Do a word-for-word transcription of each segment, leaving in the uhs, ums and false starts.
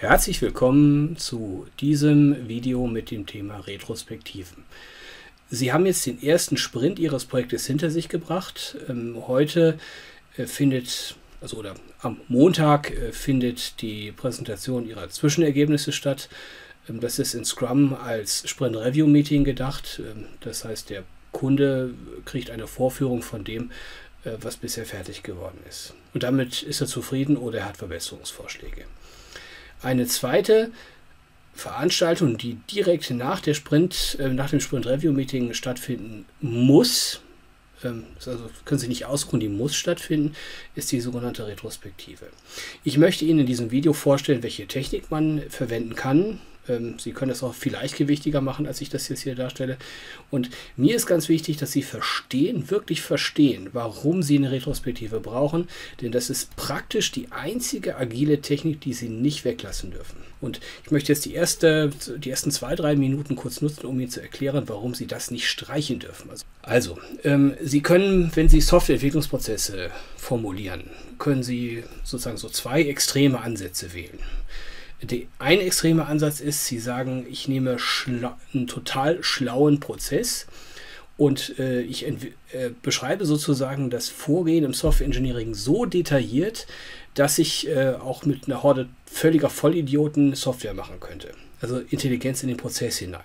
Herzlich willkommen zu diesem Video mit dem Thema Retrospektiven. Sie haben jetzt den ersten Sprint Ihres Projektes hinter sich gebracht. Ähm, heute äh, findet, also oder am Montag äh, findet die Präsentation Ihrer Zwischenergebnisse statt. Ähm, das ist in Scrum als Sprint Review Meeting gedacht. Ähm, das heißt, der Kunde kriegt eine Vorführung von dem, äh, was bisher fertig geworden ist. Und damit ist er zufrieden oder er hat Verbesserungsvorschläge. Eine zweite Veranstaltung, die direkt nach, der Sprint, äh, nach dem Sprint Review Meeting stattfinden muss, ähm, also können Sie nicht ausruhen, die muss stattfinden, ist die sogenannte Retrospektive. Ich möchte Ihnen in diesem Video vorstellen, welche Technik man verwenden kann. Ähm, Sie können das auch viel leichtgewichtiger machen, als ich das jetzt hier darstelle. Und mir ist ganz wichtig, dass Sie verstehen, wirklich verstehen, warum Sie eine Retrospektive brauchen. Denn das ist praktisch die einzige agile Technik, die Sie nicht weglassen dürfen. Und ich möchte jetzt die, erste, die ersten zwei, drei Minuten kurz nutzen, um Ihnen zu erklären, warum Sie das nicht streichen dürfen. Also, also ähm, Sie können, wenn Sie Softwareentwicklungsprozesse formulieren, können Sie sozusagen so zwei extreme Ansätze wählen. Der ein extremer Ansatz ist, Sie sagen, ich nehme einen total schlauen Prozess und äh, ich äh, beschreibe sozusagen das Vorgehen im Software Engineering so detailliert, dass ich äh, auch mit einer Horde völliger Vollidioten Software machen könnte. Also Intelligenz in den Prozess hinein.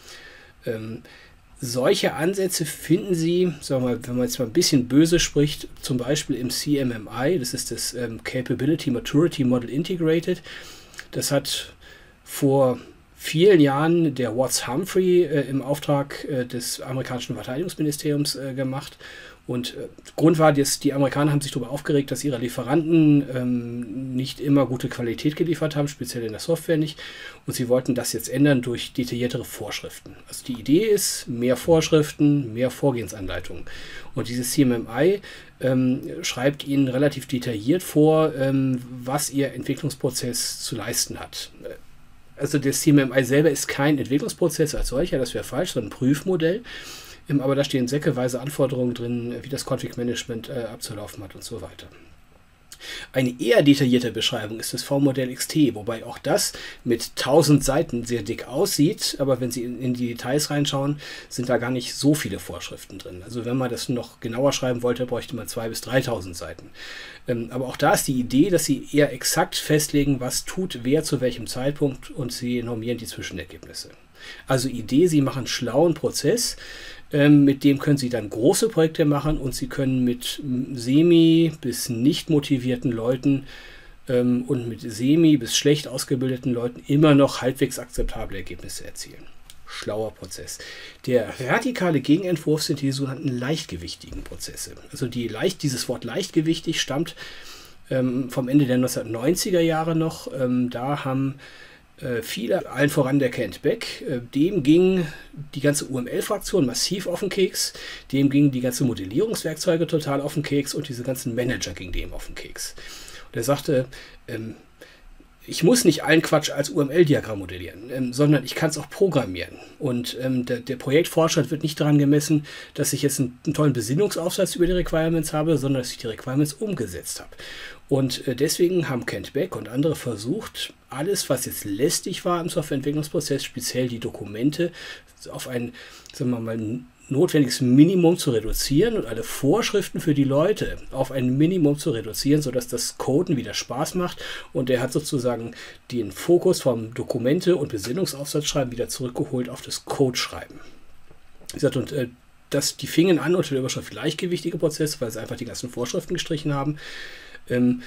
Ähm, solche Ansätze finden Sie, sagen wir mal, wenn man jetzt mal ein bisschen böse spricht, zum Beispiel im C M M I, das ist das ähm, Capability Maturity Model Integrated. Das hat vor vielen Jahren der Watts Humphrey äh, im Auftrag äh, des amerikanischen Verteidigungsministeriums äh, gemacht. Und äh, Grund war, dass die Amerikaner haben sich darüber aufgeregt, dass ihre Lieferanten ähm, nicht immer gute Qualität geliefert haben, speziell in der Software nicht. Und sie wollten das jetzt ändern durch detailliertere Vorschriften. Also die Idee ist, mehr Vorschriften, mehr Vorgehensanleitungen. Und dieses C M M I ähm, schreibt Ihnen relativ detailliert vor, ähm, was Ihr Entwicklungsprozess zu leisten hat. Also das C M M I selber ist kein Entwicklungsprozess als solcher, das wäre falsch, sondern ein Prüfmodell. Aber da stehen säckeweise Anforderungen drin, wie das Config-Management äh, abzulaufen hat und so weiter. Eine eher detaillierte Beschreibung ist das V-Modell X T, wobei auch das mit tausend Seiten sehr dick aussieht, aber wenn Sie in, in die Details reinschauen, sind da gar nicht so viele Vorschriften drin. Also wenn man das noch genauer schreiben wollte, bräuchte man zweitausend bis dreitausend Seiten. Ähm, aber auch da ist die Idee, dass Sie eher exakt festlegen, was tut wer zu welchem Zeitpunkt und Sie normieren die Zwischenergebnisse. Also Idee, Sie machen einen schlauen Prozess, ähm, mit dem können Sie dann große Projekte machen und Sie können mit semi- bis nicht motivierten Leuten ähm, und mit semi- bis schlecht ausgebildeten Leuten immer noch halbwegs akzeptable Ergebnisse erzielen. Schlauer Prozess. Der radikale Gegenentwurf sind die sogenannten leichtgewichtigen Prozesse. Also die leicht, dieses Wort leichtgewichtig stammt ähm, vom Ende der neunzehnhundertneunziger Jahre noch. Ähm, da haben viele, allen voran der Kent Beck, dem ging die ganze U M L-Fraktion massiv auf den Keks, dem gingen die ganzen Modellierungswerkzeuge total auf den Keks und diese ganzen Manager gingen dem auf den Keks. Und er sagte, ähm, ich muss nicht allen Quatsch als U M L-Diagramm modellieren, ähm, sondern ich kann es auch programmieren. Und ähm, der, der Projektfortschritt wird nicht daran gemessen, dass ich jetzt einen, einen tollen Besinnungsaufsatz über die Requirements habe, sondern dass ich die Requirements umgesetzt habe. Und äh, deswegen haben Kent Beck und andere versucht, alles, was jetzt lästig war im Softwareentwicklungsprozess, speziell die Dokumente, auf ein, sagen wir mal, notwendiges Minimum zu reduzieren und alle Vorschriften für die Leute auf ein Minimum zu reduzieren, sodass das Coden wieder Spaß macht. Und er hat sozusagen den Fokus vom Dokumente- und Besinnungsaufsatzschreiben wieder zurückgeholt auf das Codeschreiben. Wie gesagt, und äh, das, die fingen an unter der Überschrift leichtgewichtige Prozesse, weil sie einfach die ganzen Vorschriften gestrichen haben. Ähm,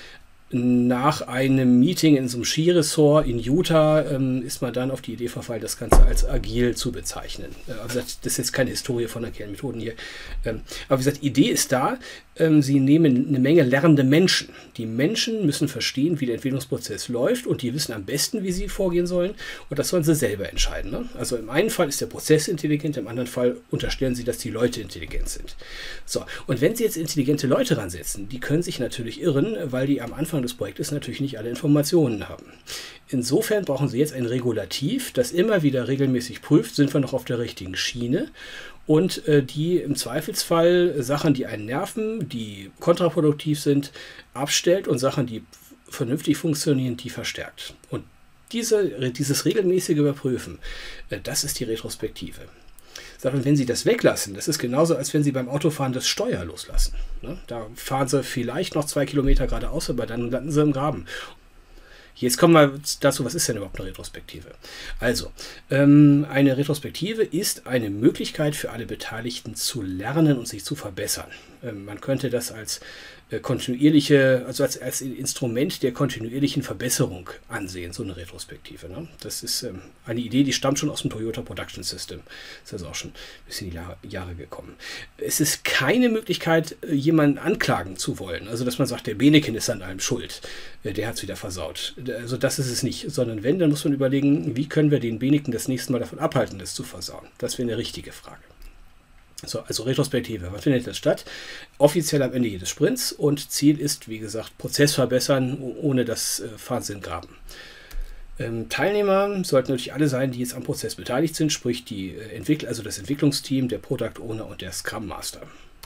Nach einem Meeting in so einem Skiresort in Utah ähm, ist man dann auf die Idee verfallen, das Ganze als agil zu bezeichnen. Äh, aber das ist jetzt keine Historie von agilen Methoden hier. Ähm, aber wie gesagt, die Idee ist da. Ähm, Sie nehmen eine Menge lernende Menschen. Die Menschen müssen verstehen, wie der Entwicklungsprozess läuft und die wissen am besten, wie sie vorgehen sollen. Und das sollen sie selber entscheiden. Ne? Also im einen Fall ist der Prozess intelligent, im anderen Fall unterstellen Sie, dass die Leute intelligent sind. So, und wenn Sie jetzt intelligente Leute ransetzen, die können sich natürlich irren, weil die am Anfang des Projektes natürlich nicht alle Informationen haben. Insofern brauchen Sie jetzt ein Regulativ, das immer wieder regelmäßig prüft, sind wir noch auf der richtigen Schiene und äh, die im Zweifelsfall Sachen, die einen nerven, die kontraproduktiv sind, abstellt und Sachen, die vernünftig funktionieren, die verstärkt. Und diese, dieses regelmäßige Überprüfen, äh, das ist die Retrospektive. Und wenn Sie das weglassen, das ist genauso, als wenn Sie beim Autofahren das Steuer loslassen. Ne? Da fahren Sie vielleicht noch zwei Kilometer geradeaus, aber dann landen Sie im Graben. Jetzt kommen wir dazu, was ist denn überhaupt eine Retrospektive? Also, ähm, eine Retrospektive ist eine Möglichkeit für alle Beteiligten zu lernen und sich zu verbessern. Ähm, man könnte das als äh, kontinuierliche, also als, als Instrument der kontinuierlichen Verbesserung ansehen, so eine Retrospektive. Ne? Das ist ähm, eine Idee, die stammt schon aus dem Toyota Production System. Ist also auch schon ein bisschen in die Jahre, Jahre gekommen. Es ist keine Möglichkeit, jemanden anklagen zu wollen. Also, dass man sagt, der Beneken ist an allem schuld. Äh, der hat es wieder versaut. Also das ist es nicht, sondern wenn, dann muss man überlegen, wie können wir den Beneken das nächste Mal davon abhalten, das zu versauen. Das wäre eine richtige Frage. So, also Retrospektive, wann findet das statt? Offiziell am Ende jedes Sprints und Ziel ist, wie gesagt, Prozess verbessern, ohne das äh, Fahren in den Graben. Ähm, Teilnehmer sollten natürlich alle sein, die jetzt am Prozess beteiligt sind, sprich die äh, Entwickler, also das Entwicklungsteam, der Product Owner und der Scrum Master.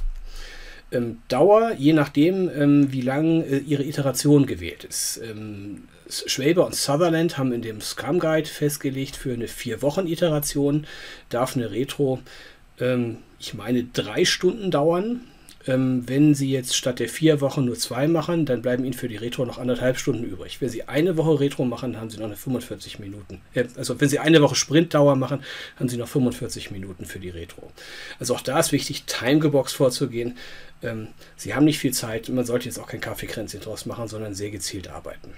Ähm, Dauer, je nachdem, ähm, wie lang äh, ihre Iteration gewählt ist. Ähm, Schwaber und Sutherland haben in dem Scrum Guide festgelegt, für eine vier Wochen Iteration darf eine Retro, ähm, ich meine, drei Stunden dauern. Ähm, wenn Sie jetzt statt der vier Wochen nur zwei machen, dann bleiben Ihnen für die Retro noch anderthalb Stunden übrig. Wenn Sie eine Woche Retro machen, haben Sie noch eine fünfundvierzig Minuten. Äh, also wenn Sie eine Woche Sprintdauer machen, haben Sie noch fünfundvierzig Minuten für die Retro. Also auch da ist wichtig, timegeboxt vorzugehen. Ähm, Sie haben nicht viel Zeit. Man sollte jetzt auch kein Kaffeekränzchen draus machen, sondern sehr gezielt arbeiten.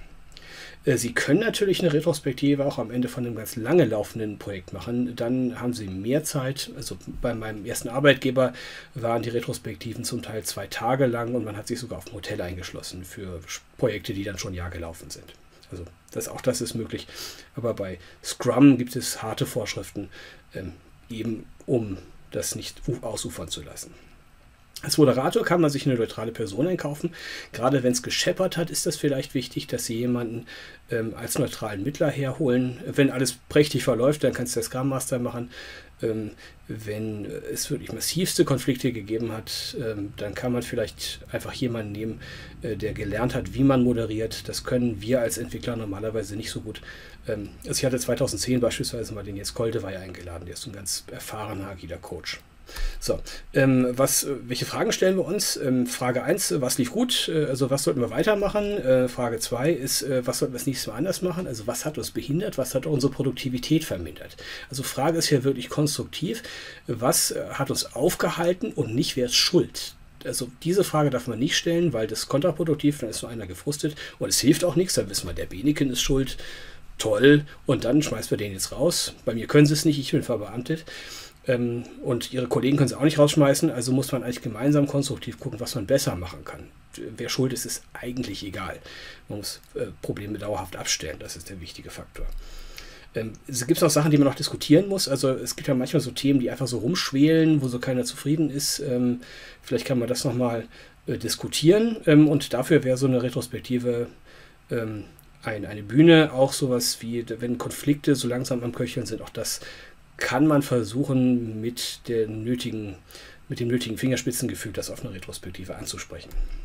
Sie können natürlich eine Retrospektive auch am Ende von einem ganz lange laufenden Projekt machen. Dann haben Sie mehr Zeit. Also bei meinem ersten Arbeitgeber waren die Retrospektiven zum Teil zwei Tage lang und man hat sich sogar auf ein Hotel eingeschlossen für Projekte, die dann schon ein Jahr gelaufen sind. Also das, auch das ist möglich. Aber bei Scrum gibt es harte Vorschriften, ähm, eben um das nicht ausufern zu lassen. Als Moderator kann man sich eine neutrale Person einkaufen. Gerade wenn es gescheppert hat, ist das vielleicht wichtig, dass Sie jemanden ähm, als neutralen Mittler herholen. Wenn alles prächtig verläuft, dann kann es der Scrum Master machen. Ähm, wenn es wirklich massivste Konflikte gegeben hat, ähm, dann kann man vielleicht einfach jemanden nehmen, äh, der gelernt hat, wie man moderiert. Das können wir als Entwickler normalerweise nicht so gut. Ähm, also ich hatte zweitausendzehn beispielsweise mal den Jens Koldewey eingeladen. Der ist ein ganz erfahrener, agiler Coach. So, ähm, was, welche Fragen stellen wir uns? Ähm, Frage eins, was lief gut? Äh, also was sollten wir weitermachen? Äh, Frage zwei ist, äh, was sollten wir das nächste Mal anders machen? Also was hat uns behindert? Was hat unsere Produktivität vermindert? Also Frage ist hier wirklich konstruktiv. Was äh, hat uns aufgehalten und nicht, wer ist schuld? Also diese Frage darf man nicht stellen, weil das ist kontraproduktiv, dann ist nur einer gefrustet und es hilft auch nichts, dann wissen wir, der Beneken ist schuld. Toll, und dann schmeißen wir den jetzt raus. Bei mir können sie es nicht, ich bin verbeamtet. Ähm, und ihre Kollegen können sie auch nicht rausschmeißen, also muss man eigentlich gemeinsam konstruktiv gucken, was man besser machen kann. Wer schuld ist, ist eigentlich egal. Man muss äh, Probleme dauerhaft abstellen, das ist der wichtige Faktor. Ähm, es gibt auch Sachen, die man noch diskutieren muss. Also es gibt ja manchmal so Themen, die einfach so rumschwelen, wo so keiner zufrieden ist. Ähm, vielleicht kann man das nochmal äh, diskutieren ähm, und dafür wäre so eine Retrospektive ähm, ein, eine Bühne, auch sowas wie, wenn Konflikte so langsam am Köcheln sind, auch das kann man versuchen, mit, der nötigen, mit dem nötigen Fingerspitzengefühl das auf eine Retrospektive anzusprechen.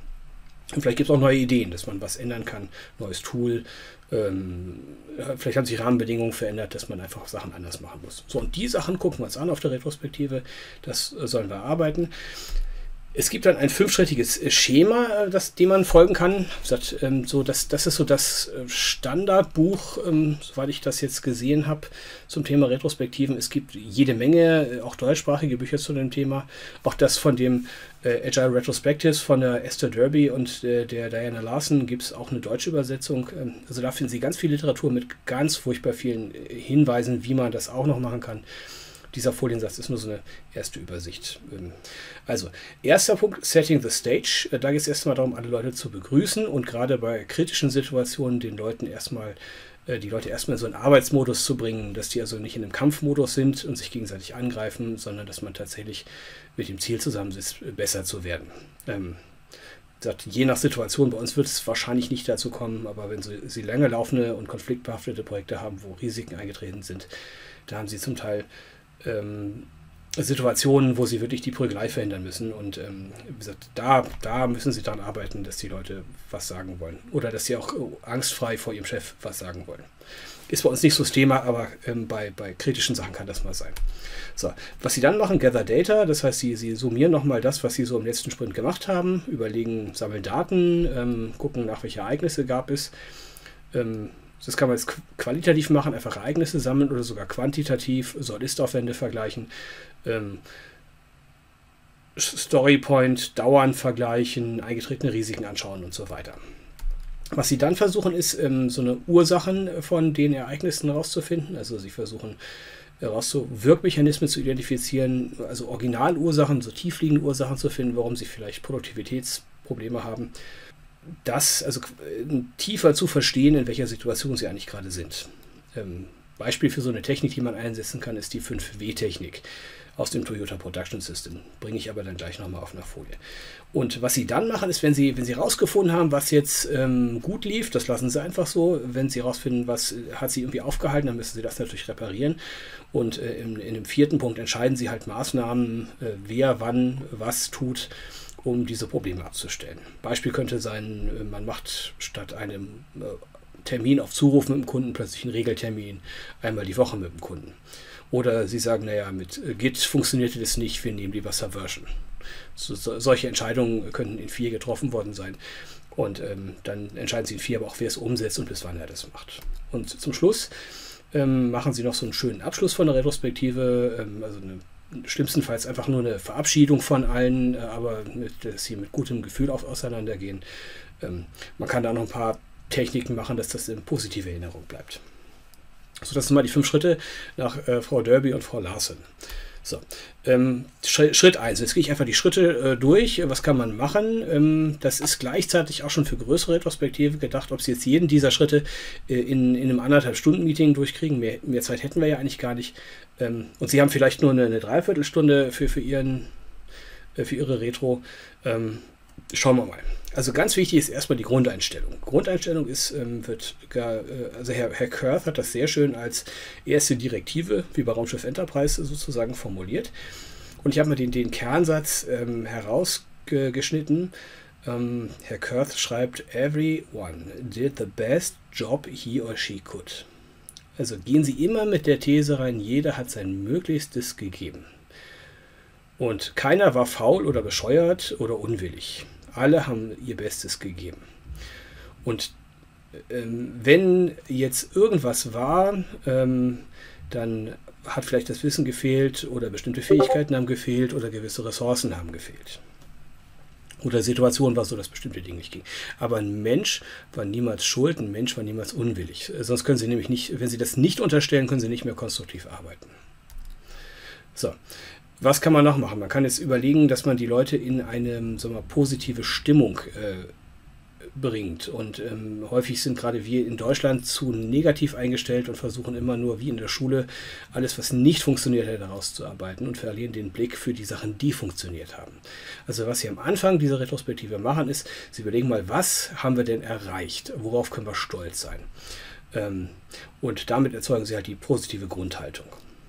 Und vielleicht gibt es auch neue Ideen, dass man was ändern kann, neues Tool. Ähm, vielleicht haben sich Rahmenbedingungen verändert, dass man einfach Sachen anders machen muss. So, und die Sachen gucken wir uns an auf der Retrospektive. Das äh, sollen wir arbeiten. Es gibt dann ein fünfschrittiges Schema, das, dem man folgen kann. Das, ähm, so, das, das ist so das Standardbuch, ähm, soweit ich das jetzt gesehen habe, zum Thema Retrospektiven. Es gibt jede Menge, auch deutschsprachige Bücher zu dem Thema. Auch das von dem äh, Agile Retrospectives von der Esther Derby und äh, der Diana Larsen gibt es auch eine deutsche Übersetzung. Ähm, also da finden Sie ganz viel Literatur mit ganz furchtbar vielen Hinweisen, wie man das auch noch machen kann. Dieser Foliensatz ist nur so eine erste Übersicht. Also, erster Punkt, Setting the Stage. Da geht es erstmal darum, alle Leute zu begrüßen und gerade bei kritischen Situationen den Leuten erstmal, die Leute erstmal in so einen Arbeitsmodus zu bringen, dass die also nicht in einem Kampfmodus sind und sich gegenseitig angreifen, sondern dass man tatsächlich mit dem Ziel zusammensitzt, besser zu werden. Ähm, je nach Situation, bei uns wird es wahrscheinlich nicht dazu kommen, aber wenn Sie, Sie lange laufende und konfliktbehaftete Projekte haben, wo Risiken eingetreten sind, da haben Sie zum Teil Ähm, Situationen, wo sie wirklich die Prügelei verhindern müssen. Und ähm, wie gesagt, da, da müssen sie daran arbeiten, dass die Leute was sagen wollen. Oder dass sie auch angstfrei vor ihrem Chef was sagen wollen. Ist bei uns nicht so das Thema, aber ähm, bei, bei kritischen Sachen kann das mal sein. So, was sie dann machen, Gather Data, das heißt, sie, sie summieren nochmal das, was sie so im letzten Sprint gemacht haben, überlegen, sammeln Daten, ähm, gucken, nach welche Ereignisse gab es. Ähm, das kann man jetzt qualitativ machen, einfach Ereignisse sammeln oder sogar quantitativ, Soll-Ist-Aufwände vergleichen. Ähm, Storypoint, Dauern vergleichen, eingetretene Risiken anschauen und so weiter. Was sie dann versuchen, ist, ähm, so eine Ursachen von den Ereignissen herauszufinden. Also sie versuchen herauszu Wirkmechanismen zu identifizieren, also Originalursachen, so tiefliegende Ursachen zu finden, warum sie vielleicht Produktivitätsprobleme haben. Das, also äh, tiefer zu verstehen, in welcher Situation sie eigentlich gerade sind. Ähm, Beispiel für so eine Technik, die man einsetzen kann, ist die fünf W Technik aus dem Toyota Production System. Bringe ich aber dann gleich nochmal auf einer Folie. Und was sie dann machen, ist, wenn sie, wenn sie rausgefunden haben, was jetzt ähm, gut lief, das lassen sie einfach so. Wenn sie herausfinden, was hat sie irgendwie aufgehalten, dann müssen sie das natürlich reparieren. Und äh, in, in dem vierten Punkt entscheiden sie halt Maßnahmen, äh, wer wann was tut, um diese Probleme abzustellen. Beispiel könnte sein, man macht statt einem äh, Termin auf Zuruf mit dem Kunden plötzlich einen Regeltermin einmal die Woche mit dem Kunden. Oder sie sagen, naja, mit Git funktionierte das nicht, wir nehmen lieber Subversion. So, so, solche Entscheidungen könnten in vier getroffen worden sein. Und ähm, dann entscheiden sie in vier aber auch, wer es umsetzt und bis wann er das macht. Und zum Schluss ähm, machen sie noch so einen schönen Abschluss von der Retrospektive, ähm, also eine, schlimmstenfalls einfach nur eine Verabschiedung von allen, äh, aber mit, dass sie mit gutem Gefühl auf, auseinandergehen. Ähm, man kann da noch ein paar Techniken machen, dass das in positive Erinnerung bleibt. So, das sind mal die fünf Schritte nach äh, Frau Derby und Frau Larsen. So, ähm, Schritt eins. Jetzt gehe ich einfach die Schritte äh, durch. Was kann man machen? Ähm, das ist gleichzeitig auch schon für größere Retrospektive gedacht, ob Sie jetzt jeden dieser Schritte äh, in, in einem anderthalb Stunden Meeting durchkriegen. Mehr, mehr Zeit hätten wir ja eigentlich gar nicht. Ähm, und Sie haben vielleicht nur eine, eine Dreiviertelstunde für, für, ihren, äh, für Ihre Retro. Ähm, schauen wir mal. Also ganz wichtig ist erstmal die Grundeinstellung. Grundeinstellung ist, ähm, wird gar, äh, also Herr, Herr Kurth hat das sehr schön als erste Direktive, wie bei Raumschiff Enterprise sozusagen formuliert. Und ich habe mal den, den Kernsatz ähm, herausgeschnitten. Ähm, Herr Kurth schreibt, everyone did the best job he or she could. Also gehen Sie immer mit der These rein, jeder hat sein Möglichstes gegeben. Und keiner war faul oder bescheuert oder unwillig. Alle haben ihr Bestes gegeben. Und ähm, wenn jetzt irgendwas war, ähm, dann hat vielleicht das Wissen gefehlt oder bestimmte Fähigkeiten haben gefehlt oder gewisse Ressourcen haben gefehlt. Oder Situation war so, dass bestimmte Dinge nicht gingen. Aber ein Mensch war niemals schuld, ein Mensch war niemals unwillig. Sonst können Sie nämlich nicht, wenn Sie das nicht unterstellen, können Sie nicht mehr konstruktiv arbeiten. So. Was kann man noch machen? Man kann jetzt überlegen, dass man die Leute in eine, sagen wir mal, positive Stimmung äh, bringt. Und ähm, häufig sind gerade wir in Deutschland zu negativ eingestellt und versuchen immer nur, wie in der Schule, alles, was nicht funktioniert hat, herauszuarbeiten und verlieren den Blick für die Sachen, die funktioniert haben. Also was Sie am Anfang dieser Retrospektive machen, ist, Sie überlegen mal, was haben wir denn erreicht? Worauf können wir stolz sein? Ähm, und damit erzeugen Sie halt die positive Grundhaltung.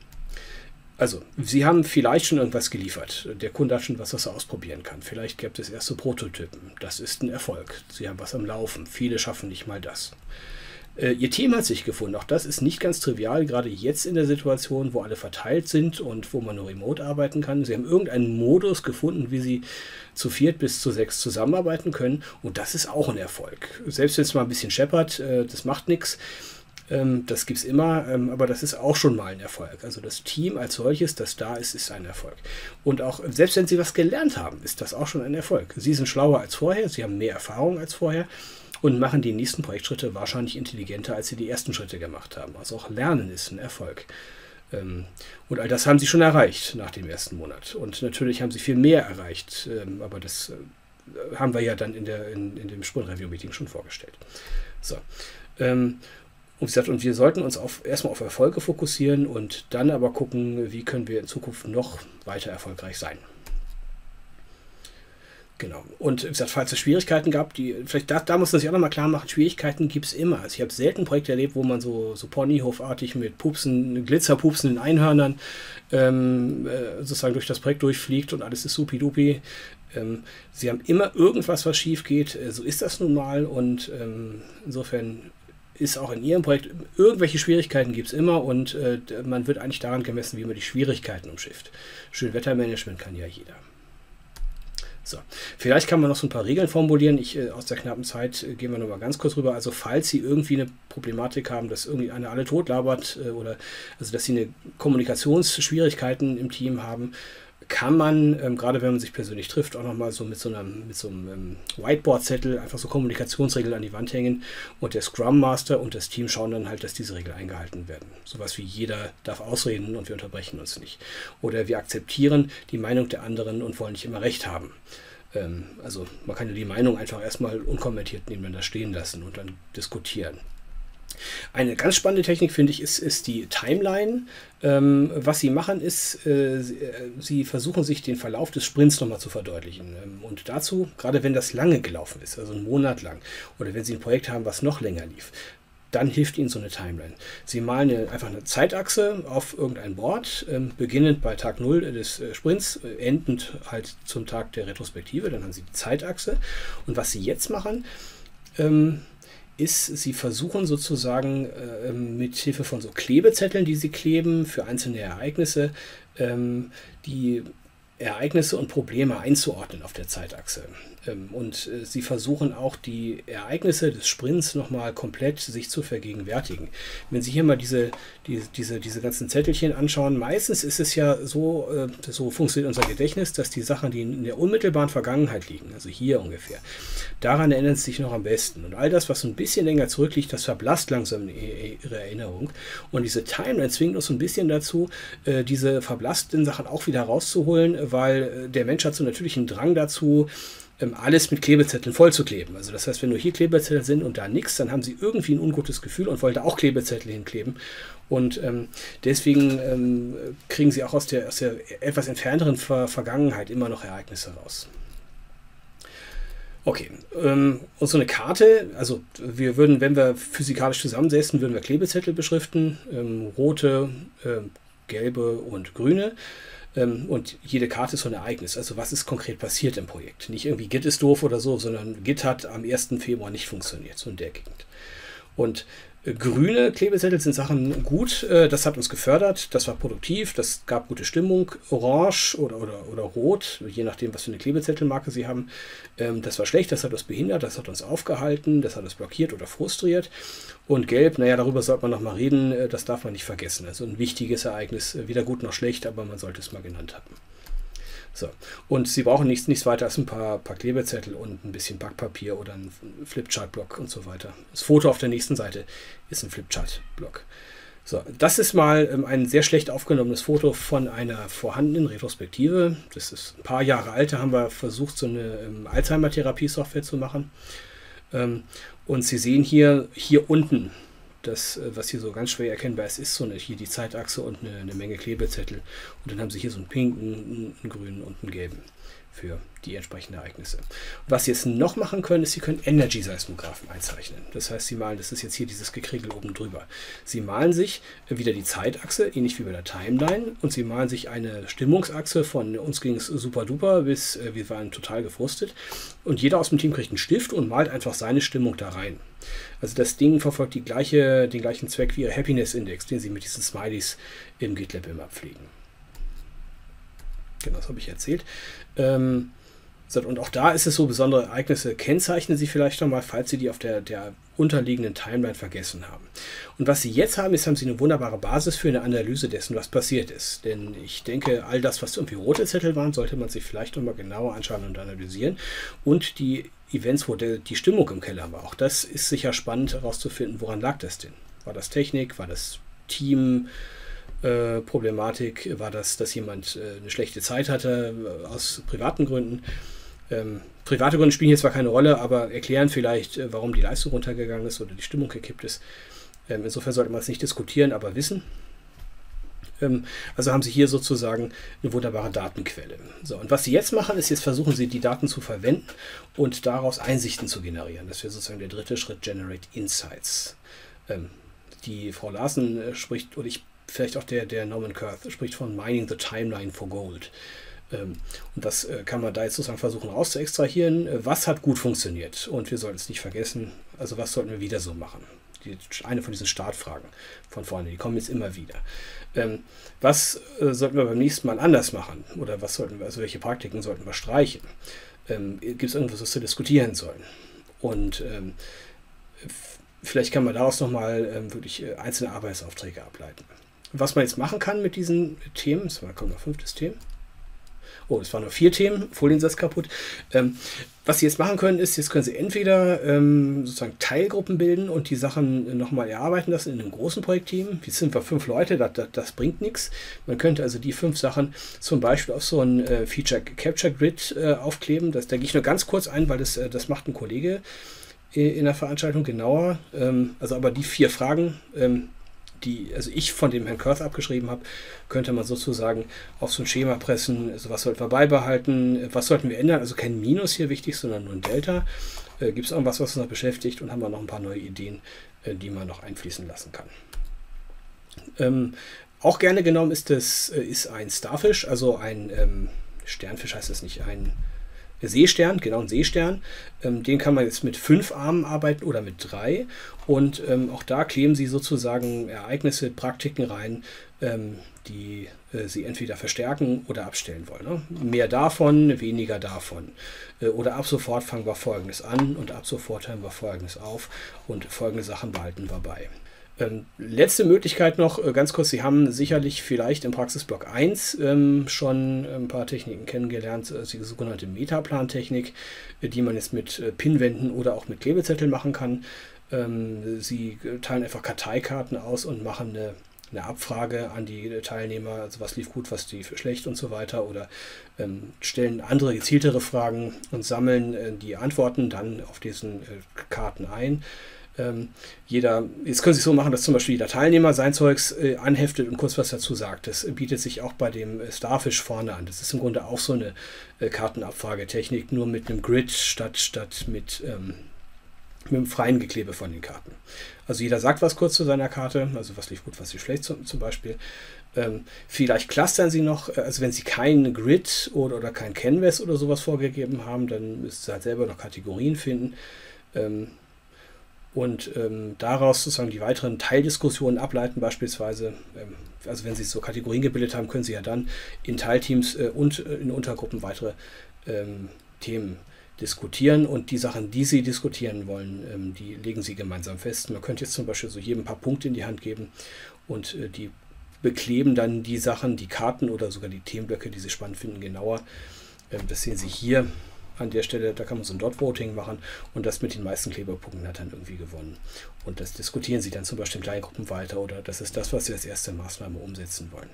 Also, Sie haben vielleicht schon irgendwas geliefert. Der Kunde hat schon was, was er ausprobieren kann. Vielleicht gibt es erste Prototypen. Das ist ein Erfolg. Sie haben was am Laufen. Viele schaffen nicht mal das. Äh, Ihr Team hat sich gefunden. Auch das ist nicht ganz trivial, gerade jetzt in der Situation, wo alle verteilt sind und wo man nur remote arbeiten kann. Sie haben irgendeinen Modus gefunden, wie Sie zu viert bis zu sechs zusammenarbeiten können. Und das ist auch ein Erfolg. Selbst wenn es mal ein bisschen scheppert, äh, das macht nichts. Das gibt es immer, aber das ist auch schon mal ein Erfolg. Also das Team als solches, das da ist, ist ein Erfolg. Und auch selbst wenn Sie was gelernt haben, ist das auch schon ein Erfolg. Sie sind schlauer als vorher, Sie haben mehr Erfahrung als vorher und machen die nächsten Projektschritte wahrscheinlich intelligenter, als Sie die ersten Schritte gemacht haben. Also auch Lernen ist ein Erfolg. Und all das haben Sie schon erreicht nach dem ersten Monat. Und natürlich haben Sie viel mehr erreicht, aber das haben wir ja dann in, der, in, in dem Sprint-Review-Meeting schon vorgestellt. So. Und, gesagt, und wir sollten uns auf, erstmal auf Erfolge fokussieren und dann aber gucken, wie können wir in Zukunft noch weiter erfolgreich sein. Genau. Und wie gesagt, falls es Schwierigkeiten gab, die, vielleicht da, da muss man sich auch nochmal klar machen, Schwierigkeiten gibt es immer. Also ich habe selten Projekte erlebt, wo man so, so Ponyhofartig mit Pupsen, glitzerpupsenden Einhörnern ähm, äh, sozusagen durch das Projekt durchfliegt und alles ist supi-dupi. Ähm, sie haben immer irgendwas, was schief geht. Äh, so ist das nun mal und ähm, insofern ist auch in Ihrem Projekt, irgendwelche Schwierigkeiten gibt es immer und äh, man wird eigentlich daran gemessen, wie man die Schwierigkeiten umschifft. Schönwettermanagement kann ja jeder. So, vielleicht kann man noch so ein paar Regeln formulieren. Ich, äh, aus der knappen Zeit äh, gehen wir noch mal ganz kurz rüber. Also falls Sie irgendwie eine Problematik haben, dass irgendwie einer alle totlabert äh, oder also dass Sie eine Kommunikationsschwierigkeiten im Team haben, kann man, ähm, gerade wenn man sich persönlich trifft, auch noch mal so mit so einem, mit so einem ähm, Whiteboard-Zettel einfach so Kommunikationsregeln an die Wand hängen und der Scrum Master und das Team schauen dann halt, dass diese Regeln eingehalten werden. Sowas wie jeder darf ausreden und wir unterbrechen uns nicht. Oder wir akzeptieren die Meinung der anderen und wollen nicht immer Recht haben. Ähm, also man kann ja die Meinung einfach erstmal unkommentiert nebeneinander stehen lassen und dann diskutieren. Eine ganz spannende Technik, finde ich, ist, ist die Timeline. Ähm, was sie machen, ist, äh, sie, äh, sie versuchen sich den Verlauf des Sprints nochmal zu verdeutlichen. Ähm, und dazu, gerade wenn das lange gelaufen ist, also einen Monat lang, oder wenn Sie ein Projekt haben, was noch länger lief, dann hilft Ihnen so eine Timeline. Sie malen eine, einfach eine Zeitachse auf irgendein Board, ähm, beginnend bei Tag null des äh, Sprints, äh, endend halt zum Tag der Retrospektive, dann haben Sie die Zeitachse. Und was Sie jetzt machen, ähm, ist, sie versuchen sozusagen äh, mit Hilfe von so Klebezetteln, die sie kleben für einzelne Ereignisse, ähm, die Ereignisse und Probleme einzuordnen auf der Zeitachse. Ähm, und äh, sie versuchen auch die Ereignisse des Sprints nochmal komplett sich zu vergegenwärtigen. Wenn Sie hier mal diese, die, diese, diese ganzen Zettelchen anschauen, meistens ist es ja so, äh, so funktioniert unser Gedächtnis, dass die Sachen, die in der unmittelbaren Vergangenheit liegen, also hier ungefähr, daran erinnern Sie sich noch am besten. Und all das, was so ein bisschen länger zurückliegt, das verblasst langsam Ihre Erinnerung. Und diese Timeline zwingt uns so ein bisschen dazu, äh, diese verblassten Sachen auch wieder rauszuholen, weil äh, der Mensch hat so natürlich einen Drang dazu, alles mit Klebezetteln vollzukleben. Also das heißt, wenn nur hier Klebezettel sind und da nichts, dann haben Sie irgendwie ein ungutes Gefühl und wollen da auch Klebezettel hinkleben. Und ähm, deswegen ähm, kriegen Sie auch aus der, aus der etwas entfernteren Ver Vergangenheit immer noch Ereignisse raus. Okay, ähm, und so eine Karte, also wir würden, wenn wir physikalisch zusammensetzen, würden wir Klebezettel beschriften, ähm, rote, äh, gelbe und grüne. Und jede Karte ist so ein Ereignis. Also was ist konkret passiert im Projekt? Nicht irgendwie Git ist doof oder so, sondern Git hat am ersten Februar nicht funktioniert, so in der Gegend. Und äh, grüne Klebezettel sind Sachen gut, äh, das hat uns gefördert, das war produktiv, das gab gute Stimmung. Orange oder, oder, oder rot, je nachdem, was für eine Klebezettelmarke Sie haben, ähm, das war schlecht, das hat uns behindert, das hat uns aufgehalten, das hat uns blockiert oder frustriert. Und gelb, naja, darüber sollte man noch mal reden, äh, das darf man nicht vergessen. Also ein wichtiges Ereignis, äh, weder gut noch schlecht, aber man sollte es mal genannt haben. So. Und Sie brauchen nichts, nichts weiter als ein paar, paar Klebezettel und ein bisschen Backpapier oder ein Flipchart-Block und so weiter. Das Foto auf der nächsten Seite ist ein Flipchart-Block. So, das ist mal ähm, ein sehr schlecht aufgenommenes Foto von einer vorhandenen Retrospektive. Das ist ein paar Jahre alt, da haben wir versucht, so eine ähm, Alzheimer-Therapie-Software zu machen. Ähm, und Sie sehen hier, hier unten, das, was hier so ganz schwer erkennbar ist, ist so eine, hier die Zeitachse und eine, eine Menge Klebezettel. Und dann haben Sie hier so einen pinken, einen grünen und einen gelben für die entsprechenden Ereignisse. Und was Sie jetzt noch machen können, ist, Sie können Energy-Seismographen einzeichnen. Das heißt, Sie malen, das ist jetzt hier dieses Gekriegel oben drüber. Sie malen sich wieder die Zeitachse, ähnlich wie bei der Timeline, und Sie malen sich eine Stimmungsachse von uns ging es super duper bis äh, wir waren total gefrustet. Und jeder aus dem Team kriegt einen Stift und malt einfach seine Stimmung da rein. Also das Ding verfolgt die gleiche, den gleichen Zweck wie Ihr Happiness Index, den Sie mit diesen Smileys im GitLab immer pflegen. Genau, das habe ich erzählt. Ähm, und auch da ist es so, besondere Ereignisse kennzeichnen Sie vielleicht nochmal, falls Sie die auf der, der unterliegenden Timeline vergessen haben. Und was Sie jetzt haben, ist, haben Sie eine wunderbare Basis für eine Analyse dessen, was passiert ist. Denn ich denke, all das, was irgendwie rote Zettel waren, sollte man sich vielleicht nochmal genauer anschauen und analysieren. Und die Events, wo der, die Stimmung im Keller war, auch das ist sicher spannend herauszufinden, woran lag das denn? War das Technik? War das Team? Äh, Problematik, war das, dass jemand äh, eine schlechte Zeit hatte, äh, aus privaten Gründen. Ähm, private Gründe spielen hier zwar keine Rolle, aber erklären vielleicht, äh, warum die Leistung runtergegangen ist oder die Stimmung gekippt ist. Ähm, insofern sollte man es nicht diskutieren, aber wissen. Ähm, also haben Sie hier sozusagen eine wunderbare Datenquelle. So, und was Sie jetzt machen, ist, jetzt versuchen Sie, die Daten zu verwenden und daraus Einsichten zu generieren. Das wäre sozusagen der dritte Schritt, Generate Insights. Ähm, die Frau Larsen äh, spricht, oder ich, vielleicht auch der, der Norman Kurth, spricht von Mining the Timeline for Gold. Ähm, und das äh, kann man da jetzt sozusagen versuchen rauszuextrahieren. Äh, was hat gut funktioniert? Und wir sollten es nicht vergessen, also was sollten wir wieder so machen? Die, eine von diesen Startfragen von vorne, die kommen jetzt immer wieder. Ähm, was äh, sollten wir beim nächsten Mal anders machen? Oder was sollten wir, also welche Praktiken sollten wir streichen? Ähm, Gibt es irgendwas, was wir diskutieren sollen? Und ähm, vielleicht kann man daraus nochmal ähm, wirklich äh, einzelne Arbeitsaufträge ableiten. Was man jetzt machen kann mit diesen Themen, das war, kommt noch fünftes Thema. Oh, es waren nur vier Themen, Foliensatz kaputt. Ähm, was Sie jetzt machen können, ist, jetzt können Sie entweder ähm, sozusagen Teilgruppen bilden und die Sachen nochmal erarbeiten lassen in einem großen Projektteam. Jetzt sind wir fünf Leute, das, das, das bringt nichts. Man könnte also die fünf Sachen zum Beispiel auf so ein äh, Feature Capture Grid äh, aufkleben. Das, da gehe ich nur ganz kurz ein, weil das, äh, das macht ein Kollege in der Veranstaltung genauer. Ähm, also aber die vier Fragen, ähm, die also ich von dem Herrn Kurth abgeschrieben habe, könnte man sozusagen auf so ein Schema pressen. Also was sollten wir beibehalten, was sollten wir ändern? Also kein Minus hier wichtig, sondern nur ein Delta. Äh, Gibt es irgendwas, was uns noch beschäftigt, und haben wir noch ein paar neue Ideen, äh, die man noch einfließen lassen kann. Ähm, auch gerne genommen ist das äh, ist ein Starfish, also ein ähm, Sternfisch heißt das nicht, ein Seestern, genau ein Seestern. Ähm, den kann man jetzt mit fünf Armen arbeiten oder mit drei. Und ähm, auch da kleben Sie sozusagen Ereignisse, Praktiken rein, ähm, die äh, Sie entweder verstärken oder abstellen wollen. Ne? Mehr davon, weniger davon. Äh, oder ab sofort fangen wir Folgendes an und ab sofort hören wir Folgendes auf und folgende Sachen behalten wir bei. Ähm, letzte Möglichkeit noch, äh, ganz kurz, Sie haben sicherlich vielleicht im Praxisblock eins ähm, schon ein paar Techniken kennengelernt, äh, die sogenannte Metaplan-Technik, äh, die man jetzt mit äh, Pinwänden oder auch mit Klebezetteln machen kann. Ähm, Sie teilen einfach Karteikarten aus und machen eine, eine Abfrage an die Teilnehmer, also was lief gut, was lief schlecht und so weiter, oder ähm, stellen andere gezieltere Fragen und sammeln äh, die Antworten dann auf diesen äh, Karten ein. Ähm, jeder, jetzt können Sie es so machen, dass zum Beispiel jeder Teilnehmer sein Zeugs äh, anheftet und kurz was dazu sagt. Das bietet sich auch bei dem äh, Starfish vorne an. Das ist im Grunde auch so eine äh, Kartenabfragetechnik, nur mit einem Grid statt, statt mit, ähm, mit einem freien Geklebe von den Karten. Also jeder sagt was kurz zu seiner Karte, also was lief gut, was lief schlecht zum, zum Beispiel. Ähm, vielleicht clustern Sie noch, also wenn Sie keinen Grid oder, oder kein Canvas oder sowas vorgegeben haben, dann müssen Sie halt selber noch Kategorien finden. Ähm, Und ähm, daraus sozusagen die weiteren Teildiskussionen ableiten, beispielsweise, ähm, also wenn Sie so Kategorien gebildet haben, können Sie ja dann in Teilteams äh, und äh, in Untergruppen weitere ähm, Themen diskutieren, und die Sachen, die Sie diskutieren wollen, ähm, die legen Sie gemeinsam fest. Man könnte jetzt zum Beispiel so jedem ein paar Punkte in die Hand geben, und äh, die bekleben dann die Sachen, die Karten oder sogar die Themenblöcke, die Sie spannend finden, genauer. Ähm, das sehen Sie hier. An der Stelle, da kann man so ein Dot-Voting machen, und das mit den meisten Kleberpunkten hat dann irgendwie gewonnen. Und das diskutieren Sie dann zum Beispiel in Kleingruppen weiter, oder das ist das, was Sie als erste Maßnahme umsetzen wollen.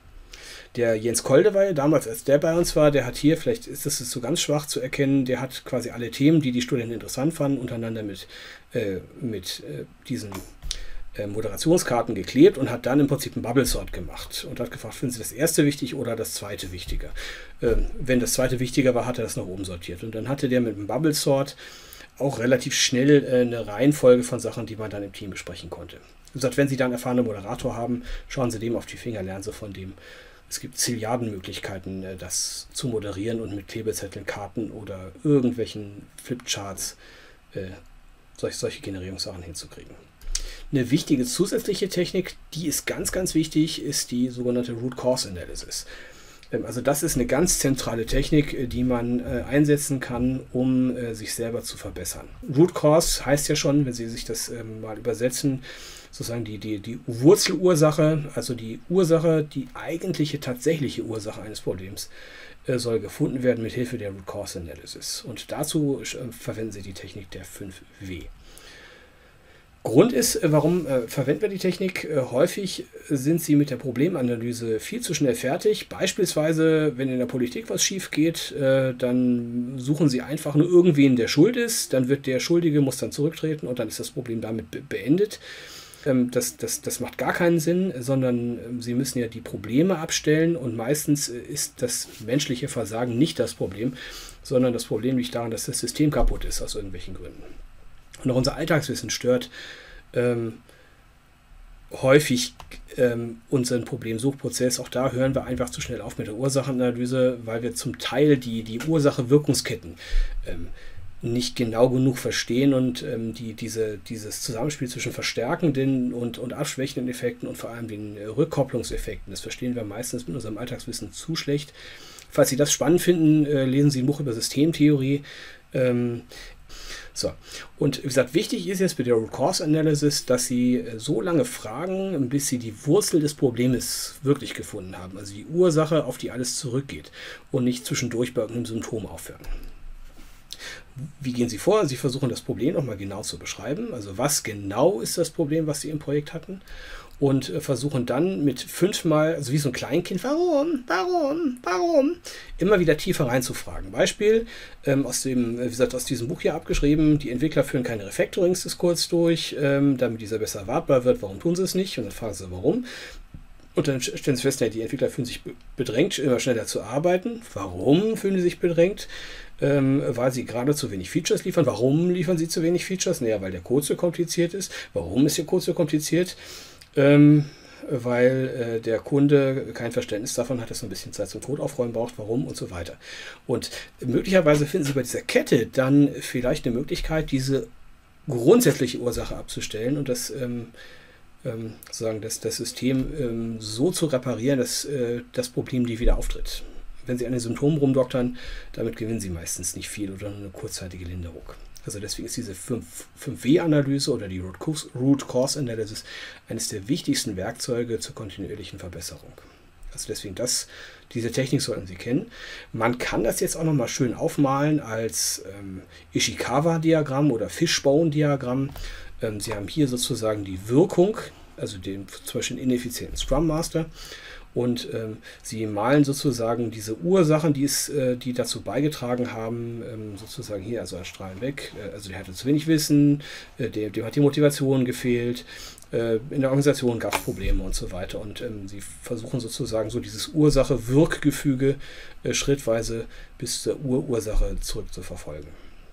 Der Jens Koldewey, damals als der bei uns war, der hat hier, vielleicht ist das so ganz schwach zu erkennen, der hat quasi alle Themen, die die Studenten interessant fanden, untereinander mit, äh, mit äh, diesen Moderationskarten geklebt und hat dann im Prinzip einen Bubble Sort gemacht und hat gefragt, finden Sie das erste wichtig oder das zweite wichtiger? Ähm, wenn das zweite wichtiger war, hat er das nach oben sortiert. Und dann hatte der mit dem Bubble Sort auch relativ schnell äh, eine Reihenfolge von Sachen, die man dann im Team besprechen konnte. Wie gesagt, wenn Sie dann einen erfahrenen Moderator haben, schauen Sie dem auf die Finger, lernen Sie von dem. Es gibt Zilliarden Möglichkeiten, äh, das zu moderieren und mit Klebezetteln, Karten oder irgendwelchen Flipcharts äh, solche, solche Generierungssachen hinzukriegen. Eine wichtige zusätzliche Technik, die ist ganz, ganz wichtig, ist die sogenannte Root Cause Analysis. Also das ist eine ganz zentrale Technik, die man äh, einsetzen kann, um äh, sich selber zu verbessern. Root Cause heißt ja schon, wenn Sie sich das ähm, mal übersetzen, sozusagen die, die, die Wurzelursache, also die Ursache, die eigentliche, tatsächliche Ursache eines Problems, äh, soll gefunden werden mit Hilfe der Root Cause Analysis. Und dazu äh, verwenden Sie die Technik der fünf W. Grund ist, warum äh, verwenden wir die Technik? Äh, häufig sind sie mit der Problemanalyse viel zu schnell fertig. Beispielsweise, wenn in der Politik was schief geht, äh, dann suchen sie einfach nur irgendwen, der schuld ist. Dann wird der Schuldige, muss dann zurücktreten, und dann ist das Problem damit be beendet. Das, das, das macht gar keinen Sinn, sondern Sie müssen ja die Probleme abstellen und meistens ist das menschliche Versagen nicht das Problem, sondern das Problem liegt daran, dass das System kaputt ist aus irgendwelchen Gründen. Und auch unser Alltagswissen stört ähm, häufig ähm, unseren Problemsuchprozess. Auch da hören wir einfach zu schnell auf mit der Ursachenanalyse, weil wir zum Teil die, die Ursache-Wirkungsketten ähm, nicht genau genug verstehen und ähm, die, diese, dieses Zusammenspiel zwischen verstärkenden und, und abschwächenden Effekten und vor allem den äh, Rückkopplungseffekten, das verstehen wir meistens mit unserem Alltagswissen zu schlecht. Falls Sie das spannend finden, äh, lesen Sie ein Buch über Systemtheorie. Ähm, so, und wie gesagt, wichtig ist jetzt bei der Root Cause Analysis, dass Sie äh, so lange fragen, bis Sie die Wurzel des Problems wirklich gefunden haben, also die Ursache, auf die alles zurückgeht und nicht zwischendurch bei irgendeinem Symptom aufhören. Wie gehen Sie vor? Sie versuchen das Problem nochmal genau zu beschreiben. Also was genau ist das Problem, was Sie im Projekt hatten? Und äh, versuchen dann mit fünfmal, also wie so ein Kleinkind, warum, warum, warum, immer wieder tiefer reinzufragen. Beispiel, ähm, aus dem, wie gesagt, aus diesem Buch hier abgeschrieben, die Entwickler führen keine Refactorings-Diskurs durch, ähm, damit dieser besser erwartbar wird. Warum tun sie es nicht? Und dann fragen sie, warum. Und dann stellen sie fest, ja, die Entwickler fühlen sich bedrängt, immer schneller zu arbeiten. Warum fühlen sie sich bedrängt? Ähm, weil sie gerade zu wenig Features liefern. Warum liefern sie zu wenig Features? Naja, weil der Code so kompliziert ist. Warum ist der Code so kompliziert? Ähm, weil äh, der Kunde kein Verständnis davon hat, dass er ein bisschen Zeit zum Code aufräumen braucht. Warum? Und so weiter. Und möglicherweise finden Sie bei dieser Kette dann vielleicht eine Möglichkeit, diese grundsätzliche Ursache abzustellen und das ähm, ähm, sozusagen das, das System ähm, so zu reparieren, dass äh, das Problem nie wieder auftritt. Wenn Sie an den Symptomen rumdoktern, damit gewinnen Sie meistens nicht viel oder nur eine kurzzeitige Linderung. Also deswegen ist diese fünf W Analyse oder die Root Cause Analysis eines der wichtigsten Werkzeuge zur kontinuierlichen Verbesserung. Also deswegen das, diese Technik sollten Sie kennen. Man kann das jetzt auch nochmal schön aufmalen als ähm, Ishikawa-Diagramm oder Fishbone-Diagramm. Ähm, Sie haben hier sozusagen die Wirkung, also den zum Beispiel den ineffizienten Scrum Master. Und ähm, sie malen sozusagen diese Ursachen, die, es, äh, die dazu beigetragen haben, ähm, sozusagen hier, also ein Strahlen weg, äh, also der hatte zu wenig Wissen, äh, dem, dem hat die Motivation gefehlt, äh, in der Organisation gab es Probleme und so weiter. Und ähm, sie versuchen sozusagen so dieses Ursache-Wirkgefüge äh, schrittweise bis zur Urursache zurück zu verfolgen.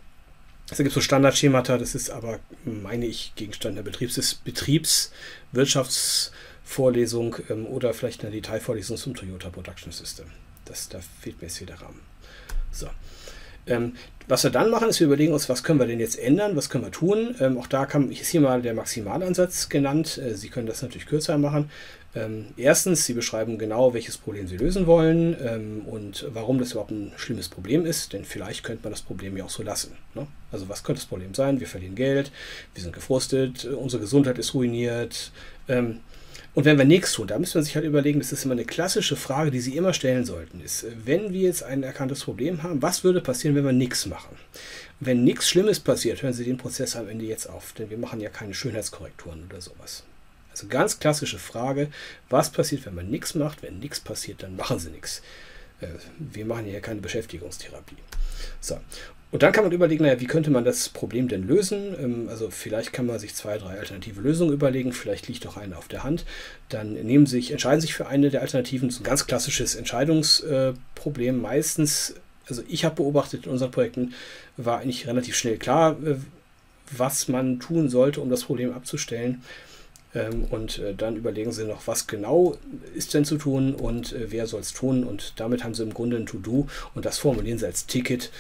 Es gibt so Standardschemata, das ist aber, meine ich, Gegenstand der Betriebs Betriebswirtschafts- Vorlesung ähm, oder vielleicht eine Detailvorlesung zum Toyota Production System. Das, da fehlt mir jetzt hier der Rahmen. So. Ähm, was wir dann machen, ist, wir überlegen uns, was können wir denn jetzt ändern, was können wir tun. Ähm, auch da kann, ist hier mal der Maximalansatz genannt. Äh, Sie können das natürlich kürzer machen. Ähm, erstens, Sie beschreiben genau, welches Problem Sie lösen wollen ähm, und warum das überhaupt ein schlimmes Problem ist, denn vielleicht könnte man das Problem ja auch so lassen. Ne? Also was könnte das Problem sein? Wir verlieren Geld, wir sind gefrustet, unsere Gesundheit ist ruiniert. Ähm, Und wenn wir nichts tun, da müssen wir sich halt überlegen, das ist immer eine klassische Frage, die Sie immer stellen sollten, ist, wenn wir jetzt ein erkanntes Problem haben, was würde passieren, wenn wir nichts machen? Wenn nichts Schlimmes passiert, hören Sie den Prozess am Ende jetzt auf, denn wir machen ja keine Schönheitskorrekturen oder sowas. Also ganz klassische Frage, was passiert, wenn man nichts macht? Wenn nichts passiert, dann machen Sie nichts. Wir machen hier keine Beschäftigungstherapie. So. Und dann kann man überlegen, naja, wie könnte man das Problem denn lösen? Also vielleicht kann man sich zwei, drei alternative Lösungen überlegen, vielleicht liegt auch eine auf der Hand. Dann nehmen Sie sich, entscheiden Sie sich für eine der Alternativen. Das ist ein ganz klassisches Entscheidungsproblem. Meistens, also ich habe beobachtet in unseren Projekten, war eigentlich relativ schnell klar, was man tun sollte, um das Problem abzustellen. Und dann überlegen Sie noch, was genau ist denn zu tun und wer soll es tun. Und damit haben Sie im Grunde ein To-Do und das formulieren Sie als Ticket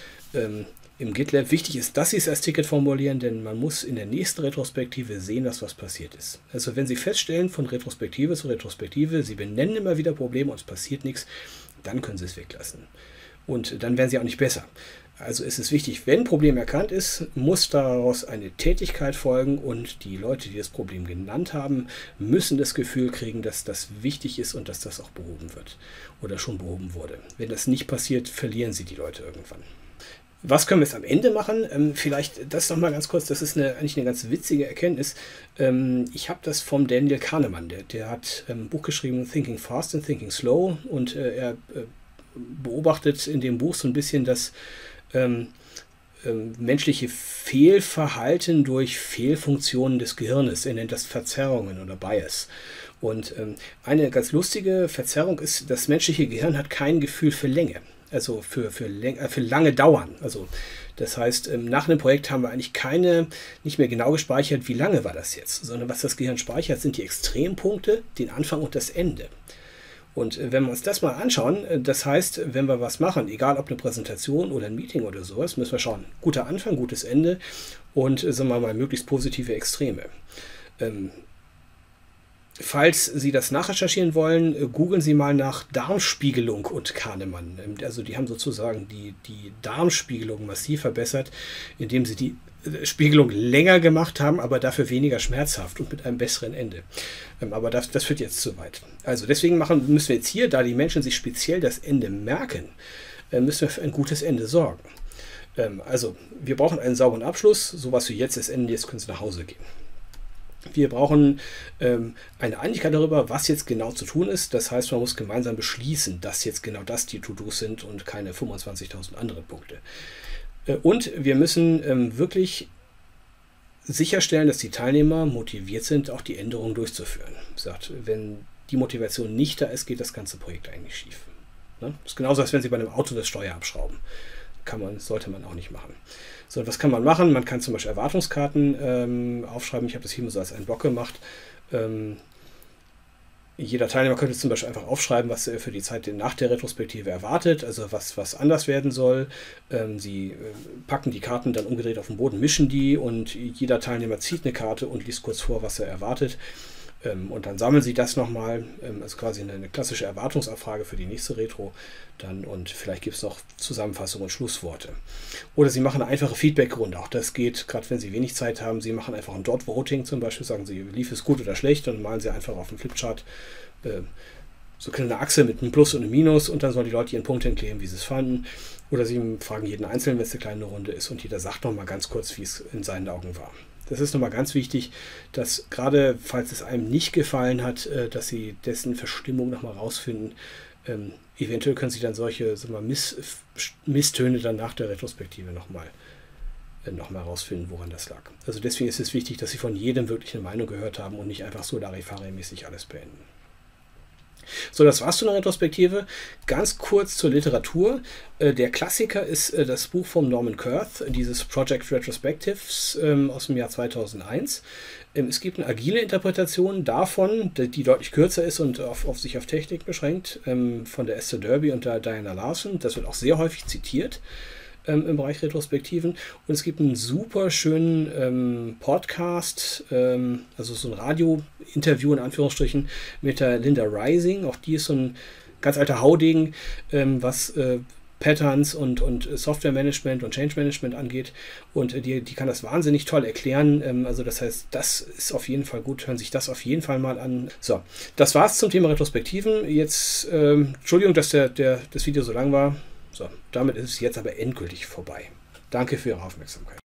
im GitLab. Wichtig ist, dass Sie es als Ticket formulieren, denn man muss in der nächsten Retrospektive sehen, dass was passiert ist. Also wenn Sie feststellen, von Retrospektive zu Retrospektive, Sie benennen immer wieder Probleme und es passiert nichts, dann können Sie es weglassen. Und dann werden Sie auch nicht besser. Also ist es wichtig, wenn ein Problem erkannt ist, muss daraus eine Tätigkeit folgen und die Leute, die das Problem genannt haben, müssen das Gefühl kriegen, dass das wichtig ist und dass das auch behoben wird oder schon behoben wurde. Wenn das nicht passiert, verlieren Sie die Leute irgendwann. Was können wir jetzt am Ende machen? Ähm, vielleicht das nochmal ganz kurz, das ist eine, eigentlich eine ganz witzige Erkenntnis. Ähm, ich habe das vom Daniel Kahnemann, der, der hat ähm, ein Buch geschrieben, Thinking Fast and Thinking Slow, und äh, er äh, beobachtet in dem Buch so ein bisschen, dass ähm, ähm, menschliche Fehlverhalten durch Fehlfunktionen des Gehirnes. Er nennt das Verzerrungen oder Bias. Und ähm, eine ganz lustige Verzerrung ist, das menschliche Gehirn hat kein Gefühl für Länge, also für, für, äh, für lange Dauern. Also das heißt, ähm, nach einem Projekt haben wir eigentlich keine, nicht mehr genau gespeichert, wie lange war das jetzt, sondern was das Gehirn speichert, sind die Extrempunkte, den Anfang und das Ende. Und wenn wir uns das mal anschauen, das heißt, wenn wir was machen, egal ob eine Präsentation oder ein Meeting oder sowas, müssen wir schauen, guter Anfang, gutes Ende und, sagen wir mal, möglichst positive Extreme. Ähm, falls Sie das nachrecherchieren wollen, googeln Sie mal nach Darmspiegelung und Kahnemann. Also die haben sozusagen die, die Darmspiegelung massiv verbessert, indem sie die Spiegelung länger gemacht haben, aber dafür weniger schmerzhaft und mit einem besseren Ende. Aber das, das führt jetzt zu weit. Also deswegen machen, müssen wir jetzt hier, da die Menschen sich speziell das Ende merken, müssen wir für ein gutes Ende sorgen. Also wir brauchen einen sauberen Abschluss, sowas wie jetzt das Ende, jetzt können Sie nach Hause gehen. Wir brauchen ähm, eine Einigkeit darüber, was jetzt genau zu tun ist. Das heißt, man muss gemeinsam beschließen, dass jetzt genau das die To-Dos sind und keine fünfundzwanzigtausend andere Punkte. Äh, und wir müssen ähm, wirklich sicherstellen, dass die Teilnehmer motiviert sind, auch die Änderungen durchzuführen. Sagt, wenn die Motivation nicht da ist, geht das ganze Projekt eigentlich schief. Ne? Das ist genauso, als wenn Sie bei einem Auto das Steuer abschrauben. Kann man, sollte man auch nicht machen. So, was kann man machen? Man kann zum Beispiel Erwartungskarten ähm, aufschreiben. Ich habe das hier mal so als einen Block gemacht. Ähm, jeder Teilnehmer könnte zum Beispiel einfach aufschreiben, was er für die Zeit nach der Retrospektive erwartet, also was, was anders werden soll. Ähm, Sie äh, packen die Karten dann umgedreht auf den Boden, mischen die und jeder Teilnehmer zieht eine Karte und liest kurz vor, was er erwartet. Ähm, und dann sammeln Sie das nochmal, ähm, also quasi eine, eine klassische Erwartungsabfrage für die nächste Retro. Dann, und vielleicht gibt es noch Zusammenfassungen und Schlussworte. Oder Sie machen eine einfache Feedback-Runde. Auch das geht, gerade wenn Sie wenig Zeit haben. Sie machen einfach ein Dot-Voting zum Beispiel. Sagen Sie, lief es gut oder schlecht? Und dann malen Sie einfach auf dem Flipchart äh, so eine Achse mit einem Plus und einem Minus. Und dann sollen die Leute ihren Punkt hinkleben, wie sie es fanden. Oder Sie fragen jeden Einzelnen, wenn es eine kleine Runde ist. Und jeder sagt nochmal ganz kurz, wie es in seinen Augen war. Das ist nochmal ganz wichtig, dass gerade, falls es einem nicht gefallen hat, äh, dass Sie dessen Verstimmung nochmal rausfinden. Ähm, eventuell können Sie dann solche sagen wir, Miss, Misstöne dann nach der Retrospektive nochmal äh, noch mal rausfinden, woran das lag. Also deswegen ist es wichtig, dass Sie von jedem wirklich eine Meinung gehört haben und nicht einfach so Larifari-mäßig alles beenden. So, das war's zu einer Retrospektive. Ganz kurz zur Literatur. Äh, der Klassiker ist äh, das Buch von Norman Kurth, dieses Project Retrospectives ähm, aus dem Jahr zweitausendeins. Ähm, es gibt eine agile Interpretation davon, die, die deutlich kürzer ist und auf, auf sich auf Technik beschränkt, ähm, von der Esther Derby und der Diana Larson. Das wird auch sehr häufig zitiert im Bereich Retrospektiven. Und es gibt einen super schönen ähm, Podcast, ähm, also so ein Radio-Interview in Anführungsstrichen mit der Linda Rising. Auch die ist so ein ganz alter Haudegen, ähm, was äh, Patterns und, und Software-Management und Change-Management angeht. Und äh, die, die kann das wahnsinnig toll erklären. Ähm, also das heißt, das ist auf jeden Fall gut. Hören sich das auf jeden Fall mal an. So, das war's zum Thema Retrospektiven. Jetzt, ähm, Entschuldigung, dass der, der, das Video so lang war. So, damit ist es jetzt aber endgültig vorbei. Danke für Ihre Aufmerksamkeit.